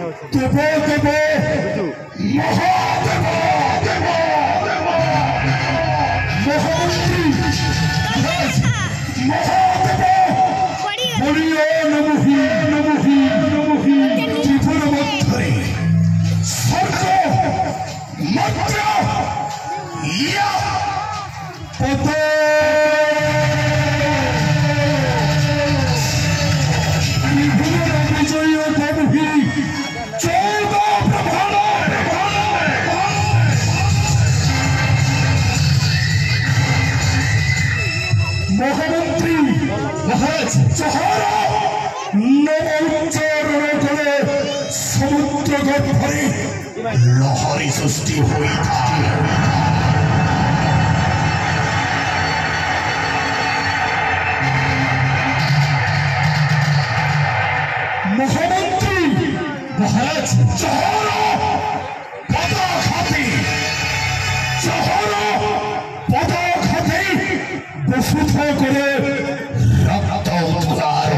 समुद्र गर्भरे लहरी सृष्टि हुई था। महामंत्री महाराज चहरो पदा खाती बसुथा करे रक्त उद्गार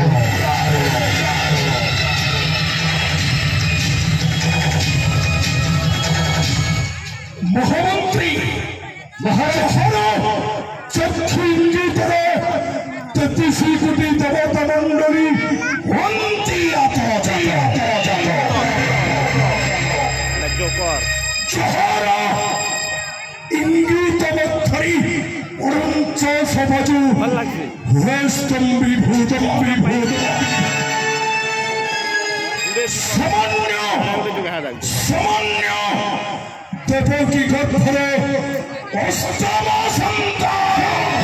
महामंत्री महाराज चक्षु इंगितर 33 कोटी देवता मंडली इंगित मत्थरी उड़ंच सभजु हुएस्तंबी भूतम विभूत सामान्य देवकी गर्भरे अष्टम संतान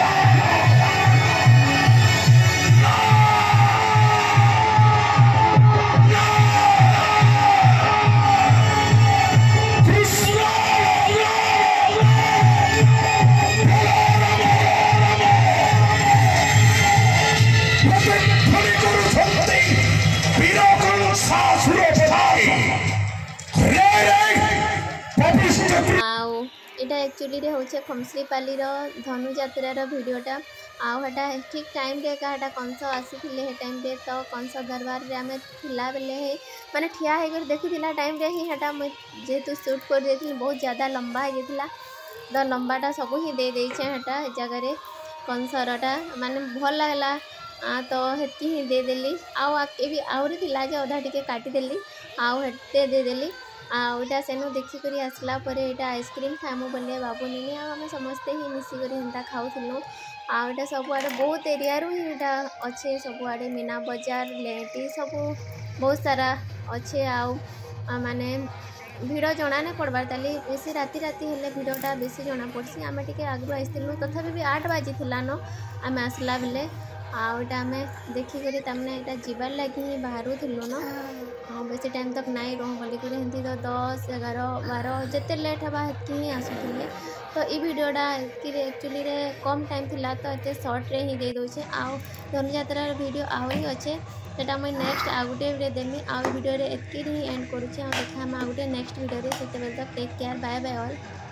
इटा एक्चुअली रे होचे खमश्रीपाली धनुजात्रार वीडियोटा आटा ठीक टाइम रे का कंस आसी हे टाइम रे तो कंस दरबार रे आमे थिला बेले माने ठिया हे देखी टाइम रे ही हटा जेहेतु शूट कर देथिल बहुत ज़्यादा लंबा हो जाता तो लंबाटा सब ही दे देछे हटा जगह कंसरटा माने भल लगला तो हेती ही दे देली आके भी आहरी थिला जे अधा टिके काटिदेली आते देदेली आटा सेनु देखिक आसला यहाँ आइसक्रीम खाइमु बोले बाबूनी आम समस्ते ही मिसिक हेन्ता खाऊलु आटा सबुआड़े बहुत एरिया ही अच्छे सबुआड़े मीना बजार लेटी सब बहुत सारा अच्छे माने भिड़ जना नहीं पड़बार ताली बेसी राति हेले भिड़टा बेसी जना पड़सी आम टे आगु आसलु तथापि भी 8 बाजी थिलान आम आसला बेले आटा आम देखिक यहाँ जीवार लगे ही बाहर थिलु न बेसी टाइम तक नाई रह बोलिक हेती तो 10, 11, 12 जिते लेट हवा हेतकी ही आसूले तो ये वीडियोटा एक्चुअली रे कम टाइम थिला तो ये सर्ट रे ही दे दोचे धनुजात्रार वीडियो आहरी अच्छे सेटा मुझे नेक्स्ट आ गोटे वीडियो देमी आ वीडियो रे एतकी ही एंड करूचे देखा आ गोटे नेक्स्ट वीडियो रे सेते बेल तक take care bye bye all.